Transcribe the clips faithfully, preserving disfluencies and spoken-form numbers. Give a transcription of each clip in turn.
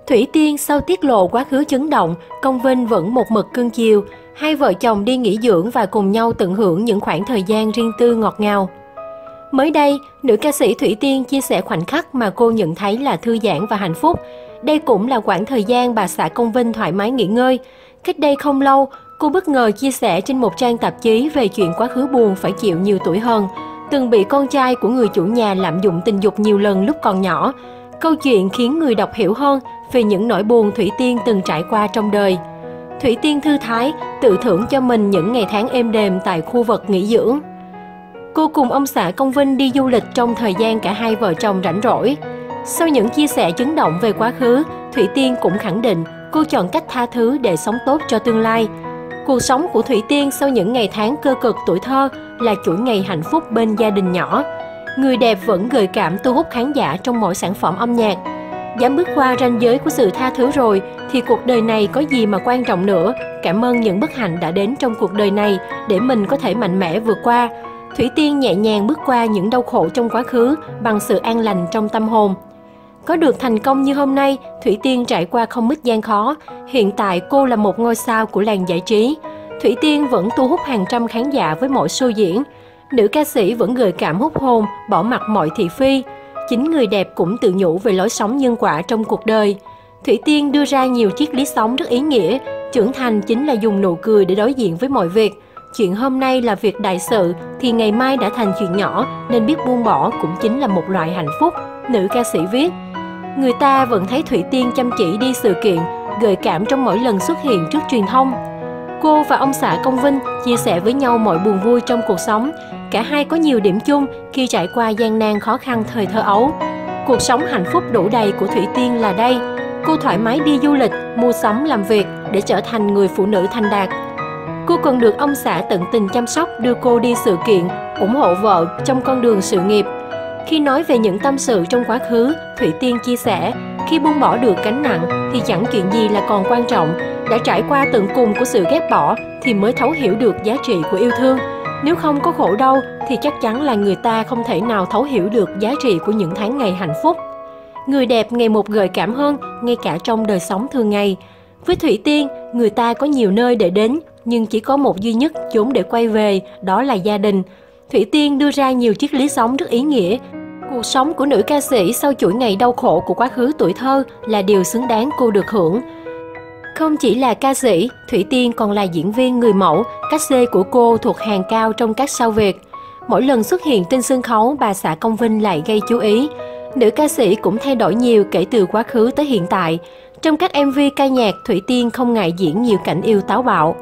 Thủy Tiên sau tiết lộ quá khứ chấn động, Công Vinh vẫn một mực cưng chiều. Hai vợ chồng đi nghỉ dưỡng và cùng nhau tận hưởng những khoảng thời gian riêng tư ngọt ngào. Mới đây, nữ ca sĩ Thủy Tiên chia sẻ khoảnh khắc mà cô nhận thấy là thư giãn và hạnh phúc. Đây cũng là khoảng thời gian bà xã Công Vinh thoải mái nghỉ ngơi. Cách đây không lâu, cô bất ngờ chia sẻ trên một trang tạp chí về chuyện quá khứ buồn phải chịu nhiều tuổi hơn, từng bị con trai của người chủ nhà lạm dụng tình dục nhiều lần lúc còn nhỏ. Câu chuyện khiến người đọc hiểu hơn về những nỗi buồn Thủy Tiên từng trải qua trong đời. Thủy Tiên thư thái, tự thưởng cho mình những ngày tháng êm đềm tại khu vực nghỉ dưỡng. Cô cùng ông xã Công Vinh đi du lịch trong thời gian cả hai vợ chồng rảnh rỗi. Sau những chia sẻ chấn động về quá khứ, Thủy Tiên cũng khẳng định cô chọn cách tha thứ để sống tốt cho tương lai. Cuộc sống của Thủy Tiên sau những ngày tháng cơ cực tuổi thơ là chuỗi ngày hạnh phúc bên gia đình nhỏ. Người đẹp vẫn gợi cảm thu hút khán giả trong mỗi sản phẩm âm nhạc. Dám bước qua ranh giới của sự tha thứ rồi thì cuộc đời này có gì mà quan trọng nữa. Cảm ơn những bất hạnh đã đến trong cuộc đời này để mình có thể mạnh mẽ vượt qua. Thủy Tiên nhẹ nhàng bước qua những đau khổ trong quá khứ bằng sự an lành trong tâm hồn. Có được thành công như hôm nay, Thủy Tiên trải qua không ít gian khó. Hiện tại cô là một ngôi sao của làng giải trí. Thủy Tiên vẫn thu hút hàng trăm khán giả với mỗi show diễn. Nữ ca sĩ vẫn gợi cảm hút hồn, bỏ mặc mọi thị phi. Chính người đẹp cũng tự nhủ về lối sống nhân quả trong cuộc đời. Thủy Tiên đưa ra nhiều triết lý sống rất ý nghĩa. Trưởng thành chính là dùng nụ cười để đối diện với mọi việc. Chuyện hôm nay là việc đại sự thì ngày mai đã thành chuyện nhỏ, nên biết buông bỏ cũng chính là một loại hạnh phúc, nữ ca sĩ viết. Người ta vẫn thấy Thủy Tiên chăm chỉ đi sự kiện, gợi cảm trong mỗi lần xuất hiện trước truyền thông. Cô và ông xã Công Vinh chia sẻ với nhau mọi buồn vui trong cuộc sống. Cả hai có nhiều điểm chung khi trải qua gian nan khó khăn thời thơ ấu. Cuộc sống hạnh phúc đủ đầy của Thủy Tiên là đây. Cô thoải mái đi du lịch, mua sắm, làm việc để trở thành người phụ nữ thành đạt. Cô còn được ông xã tận tình chăm sóc, đưa cô đi sự kiện, ủng hộ vợ trong con đường sự nghiệp. Khi nói về những tâm sự trong quá khứ, Thủy Tiên chia sẻ, khi buông bỏ được gánh nặng thì chẳng chuyện gì là còn quan trọng. Đã trải qua tận cùng của sự ghét bỏ thì mới thấu hiểu được giá trị của yêu thương. Nếu không có khổ đau thì chắc chắn là người ta không thể nào thấu hiểu được giá trị của những tháng ngày hạnh phúc. Người đẹp ngày một gợi cảm hơn, ngay cả trong đời sống thường ngày. Với Thủy Tiên, người ta có nhiều nơi để đến, nhưng chỉ có một duy nhất chốn để quay về, đó là gia đình. Thủy Tiên đưa ra nhiều triết lý sống rất ý nghĩa. Cuộc sống của nữ ca sĩ sau chuỗi ngày đau khổ của quá khứ tuổi thơ là điều xứng đáng cô được hưởng. Không chỉ là ca sĩ, Thủy Tiên còn là diễn viên người mẫu, cách xê của cô thuộc hàng cao trong các sao Việt. Mỗi lần xuất hiện trên sân khấu, bà xã Công Vinh lại gây chú ý. Nữ ca sĩ cũng thay đổi nhiều kể từ quá khứ tới hiện tại. Trong các em vê ca nhạc, Thủy Tiên không ngại diễn nhiều cảnh yêu táo bạo.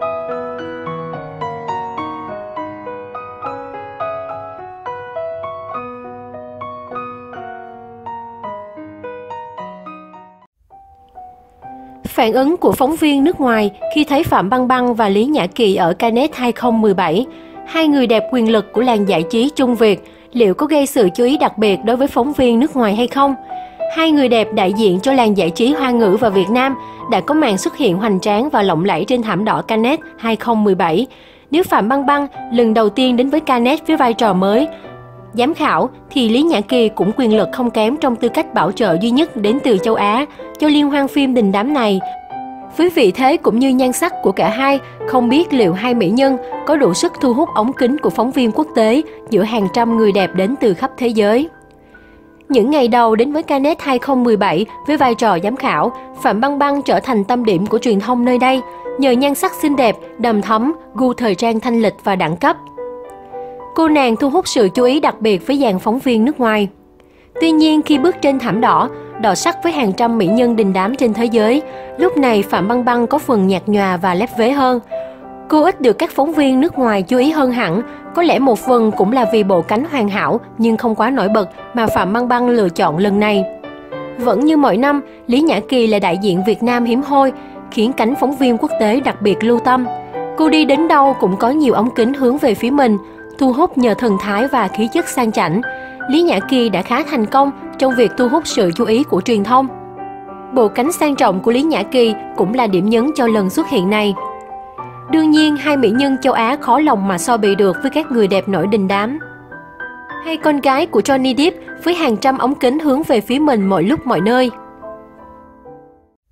Phản ứng của phóng viên nước ngoài khi thấy Phạm Băng Băng và Lý Nhã Kỳ ở Cannes hai không một bảy, hai người đẹp quyền lực của làng giải trí Trung Việt, liệu có gây sự chú ý đặc biệt đối với phóng viên nước ngoài hay không? Hai người đẹp đại diện cho làng giải trí Hoa ngữ và Việt Nam đã có màn xuất hiện hoành tráng và lộng lẫy trên thảm đỏ Cannes hai không một bảy. Nếu Phạm Băng Băng lần đầu tiên đến với Cannes với vai trò mới giám khảo, thì Lý Nhã Kỳ cũng quyền lực không kém trong tư cách bảo trợ duy nhất đến từ châu Á cho liên hoan phim đình đám này. Với vị thế cũng như nhan sắc của cả hai, không biết liệu hai mỹ nhân có đủ sức thu hút ống kính của phóng viên quốc tế giữa hàng trăm người đẹp đến từ khắp thế giới. Những ngày đầu đến với Cannes hai không một bảy với vai trò giám khảo, Phạm Băng Băng trở thành tâm điểm của truyền thông nơi đây nhờ nhan sắc xinh đẹp, đầm thấm, gu thời trang thanh lịch và đẳng cấp. Cô nàng thu hút sự chú ý đặc biệt với dàn phóng viên nước ngoài. Tuy nhiên, khi bước trên thảm đỏ, đọ sắc với hàng trăm mỹ nhân đình đám trên thế giới, lúc này Phạm Băng Băng có phần nhạt nhòa và lép vế hơn. Cô ít được các phóng viên nước ngoài chú ý hơn hẳn, có lẽ một phần cũng là vì bộ cánh hoàn hảo nhưng không quá nổi bật mà Phạm Băng Băng lựa chọn lần này. Vẫn như mọi năm, Lý Nhã Kỳ là đại diện Việt Nam hiếm hoi, khiến cánh phóng viên quốc tế đặc biệt lưu tâm. Cô đi đến đâu cũng có nhiều ống kính hướng về phía mình, thu hút nhờ thần thái và khí chất sang chảnh. Lý Nhã Kỳ đã khá thành công trong việc thu hút sự chú ý của truyền thông. Bộ cánh sang trọng của Lý Nhã Kỳ cũng là điểm nhấn cho lần xuất hiện này. Đương nhiên, hai mỹ nhân châu Á khó lòng mà so bì được với các người đẹp nổi đình đám. Hay con gái của Johnny Depp với hàng trăm ống kính hướng về phía mình mọi lúc mọi nơi.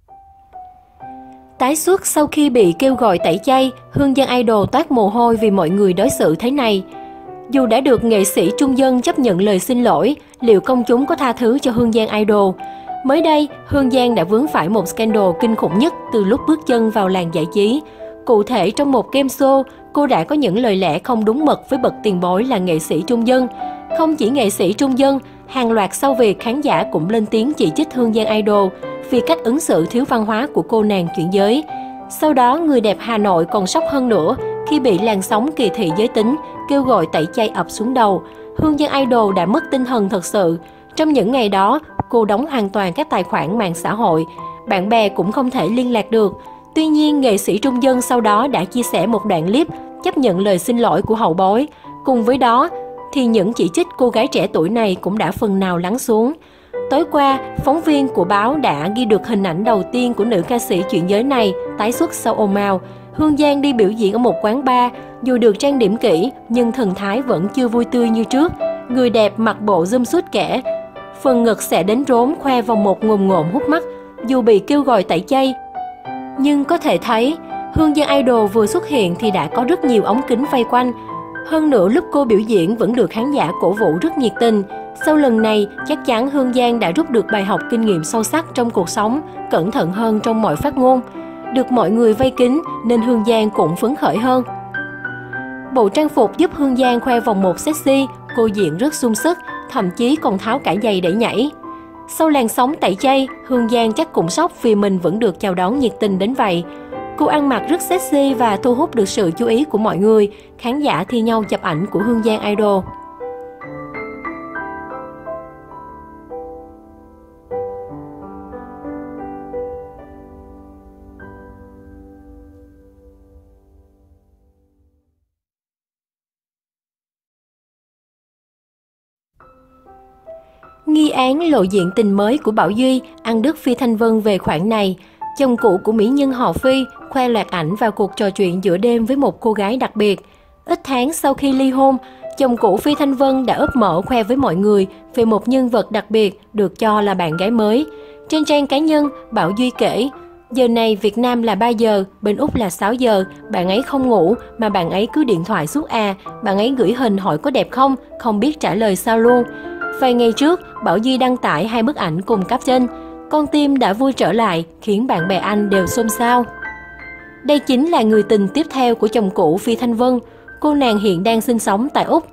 Tái xuất sau khi bị kêu gọi tẩy chay, Hương Giang Idol toát mồ hôi vì mọi người đối xử thế này. Dù đã được nghệ sĩ Trung Dân chấp nhận lời xin lỗi, liệu công chúng có tha thứ cho Hương Giang Idol? Mới đây, Hương Giang đã vướng phải một scandal kinh khủng nhất từ lúc bước chân vào làng giải trí. Cụ thể, trong một game show, cô đã có những lời lẽ không đúng mực với bậc tiền bối là nghệ sĩ Trung Dân. Không chỉ nghệ sĩ Trung Dân, hàng loạt sau việc khán giả cũng lên tiếng chỉ trích Hương Giang Idol vì cách ứng xử thiếu văn hóa của cô nàng chuyển giới. Sau đó, người đẹp Hà Nội còn sốc hơn nữa khi bị làn sóng kỳ thị giới tính, kêu gọi tẩy chay ập xuống đầu. Hương Giang Idol đã mất tinh thần thật sự. Trong những ngày đó, cô đóng hoàn toàn các tài khoản mạng xã hội, bạn bè cũng không thể liên lạc được. Tuy nhiên, nghệ sĩ Trung Dân sau đó đã chia sẻ một đoạn clip chấp nhận lời xin lỗi của hậu bối. Cùng với đó, thì những chỉ trích cô gái trẻ tuổi này cũng đã phần nào lắng xuống. Tối qua, phóng viên của báo đã ghi được hình ảnh đầu tiên của nữ ca sĩ chuyển giới này tái xuất sau ồn ào. Hương Giang đi biểu diễn ở một quán bar, dù được trang điểm kỹ nhưng thần thái vẫn chưa vui tươi như trước. Người đẹp mặc bộ zoom suit kẻ, phần ngực xẻ đến rốn khoe vòng một ngồm ngộm hút mắt. Dù bị kêu gọi tẩy chay, nhưng có thể thấy Hương Giang Idol vừa xuất hiện thì đã có rất nhiều ống kính vây quanh. Hơn nữa, lúc cô biểu diễn vẫn được khán giả cổ vũ rất nhiệt tình. Sau lần này, chắc chắn Hương Giang đã rút được bài học kinh nghiệm sâu sắc trong cuộc sống, cẩn thận hơn trong mọi phát ngôn. Được mọi người vây kín nên Hương Giang cũng phấn khởi hơn. Bộ trang phục giúp Hương Giang khoe vòng một sexy, cô diễn rất sung sức, thậm chí còn tháo cả giày để nhảy. Sau làn sóng tẩy chay, Hương Giang chắc cũng sốc vì mình vẫn được chào đón nhiệt tình đến vậy. Cô ăn mặc rất sexy và thu hút được sự chú ý của mọi người, khán giả thi nhau chụp ảnh của Hương Giang Idol. Nghi án lộ diện tình mới của Bảo Duy, ăn đứt Phi Thanh Vân về khoản này. Chồng cũ của mỹ nhân họ Phi khoe loạt ảnh vào cuộc trò chuyện giữa đêm với một cô gái đặc biệt. Ít tháng sau khi ly hôn, chồng cũ Phi Thanh Vân đã úp mở khoe với mọi người về một nhân vật đặc biệt được cho là bạn gái mới. Trên trang cá nhân, Bảo Duy kể, giờ này Việt Nam là ba giờ, bên Úc là sáu giờ, bạn ấy không ngủ mà bạn ấy cứ điện thoại suốt à, bạn ấy gửi hình hỏi có đẹp không, không biết trả lời sao luôn. Vài ngày trước, Bảo Duy đăng tải hai bức ảnh cùng caption, con tim đã vui trở lại, khiến bạn bè anh đều xôn xao. Đây chính là người tình tiếp theo của chồng cũ Phi Thanh Vân, cô nàng hiện đang sinh sống tại Úc.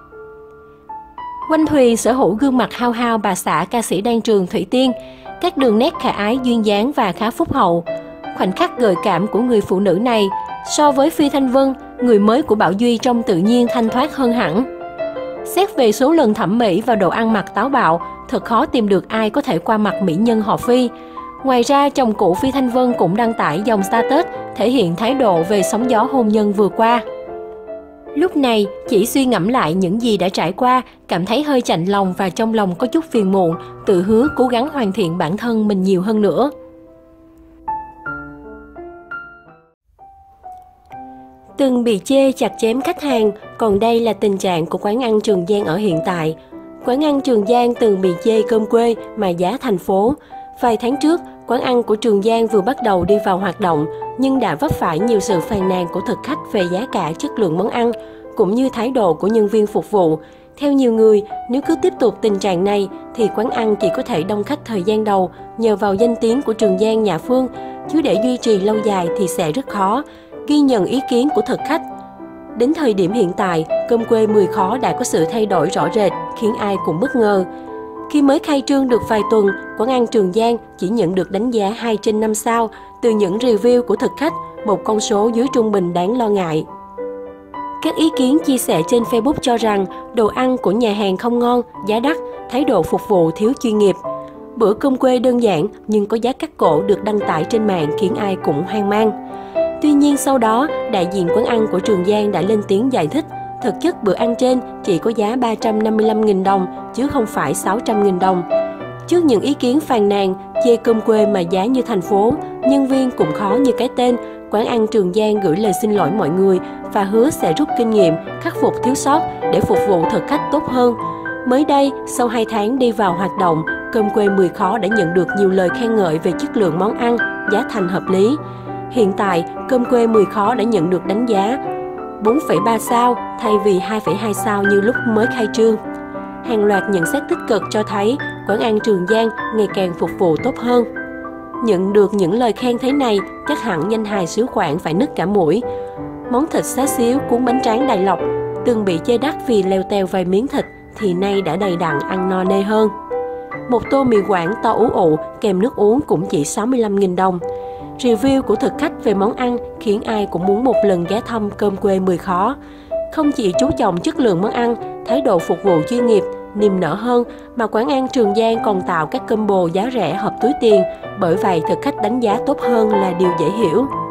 Oanh Thùy sở hữu gương mặt hao hao bà xã ca sĩ Đan Trường Thủy Tiên, các đường nét khả ái duyên dáng và khá phúc hậu. Khoảnh khắc gợi cảm của người phụ nữ này, so với Phi Thanh Vân, người mới của Bảo Duy trông tự nhiên thanh thoát hơn hẳn. Xét về số lần thẩm mỹ và độ ăn mặc táo bạo, thật khó tìm được ai có thể qua mặt mỹ nhân họ Phi. Ngoài ra, chồng cũ Phi Thanh Vân cũng đăng tải dòng status thể hiện thái độ về sóng gió hôn nhân vừa qua. Lúc này, chỉ suy ngẫm lại những gì đã trải qua, cảm thấy hơi chạnh lòng và trong lòng có chút phiền muộn, tự hứa cố gắng hoàn thiện bản thân mình nhiều hơn nữa. Từng bị chê chặt chém khách hàng, còn đây là tình trạng của quán ăn Trường Giang ở hiện tại. Quán ăn Trường Giang từng bị chê cơm quê mà giá thành phố. Vài tháng trước, quán ăn của Trường Giang vừa bắt đầu đi vào hoạt động, nhưng đã vấp phải nhiều sự phàn nàn của thực khách về giá cả, chất lượng món ăn, cũng như thái độ của nhân viên phục vụ. Theo nhiều người, nếu cứ tiếp tục tình trạng này, thì quán ăn chỉ có thể đông khách thời gian đầu nhờ vào danh tiếng của Trường Giang nhà Phương, chứ để duy trì lâu dài thì sẽ rất khó. Ghi nhận ý kiến của thực khách. Đến thời điểm hiện tại, cơm quê mười khó đã có sự thay đổi rõ rệt, khiến ai cũng bất ngờ. Khi mới khai trương được vài tuần, quán ăn Trường Giang chỉ nhận được đánh giá hai trên năm sao từ những review của thực khách, một con số dưới trung bình đáng lo ngại. Các ý kiến chia sẻ trên Facebook cho rằng đồ ăn của nhà hàng không ngon, giá đắt, thái độ phục vụ thiếu chuyên nghiệp. Bữa cơm quê đơn giản nhưng có giá cắt cổ được đăng tải trên mạng khiến ai cũng hoang mang. Tuy nhiên sau đó, đại diện quán ăn của Trường Giang đã lên tiếng giải thích, thực chất bữa ăn trên chỉ có giá ba trăm năm mươi lăm nghìn đồng chứ không phải sáu trăm nghìn đồng. Trước những ý kiến phàn nàn, chê cơm quê mà giá như thành phố, nhân viên cũng khó như cái tên, quán ăn Trường Giang gửi lời xin lỗi mọi người và hứa sẽ rút kinh nghiệm, khắc phục thiếu sót để phục vụ thực khách tốt hơn. Mới đây, sau hai tháng đi vào hoạt động, cơm quê mười khó đã nhận được nhiều lời khen ngợi về chất lượng món ăn, giá thành hợp lý. Hiện tại, cơm quê mười khó đã nhận được đánh giá bốn phẩy ba sao thay vì hai phẩy hai sao như lúc mới khai trương. Hàng loạt nhận xét tích cực cho thấy quán ăn Trường Giang ngày càng phục vụ tốt hơn. Nhận được những lời khen thế này, chắc hẳn danh hài xứ Quảng phải nứt cả mũi. Món thịt xá xíu cuốn bánh tráng Đại Lộc từng bị chê đắt vì leo teo vài miếng thịt thì nay đã đầy đặn ăn no nê hơn. Một tô mì Quảng to ú ụ kèm nước uống cũng chỉ sáu mươi lăm nghìn đồng. Review của thực khách về món ăn khiến ai cũng muốn một lần ghé thăm cơm quê mười khó. Không chỉ chú trọng chất lượng món ăn, thái độ phục vụ chuyên nghiệp, niềm nở hơn, mà quán ăn Trường Giang còn tạo các combo giá rẻ hợp túi tiền, bởi vậy thực khách đánh giá tốt hơn là điều dễ hiểu.